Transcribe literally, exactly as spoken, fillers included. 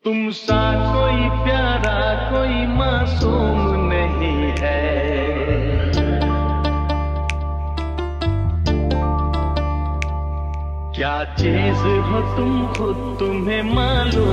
तुम सा कोई प्यारा कोई मासूम नहीं है। क्या चीज हो तुम खुद तुम्हें मालूम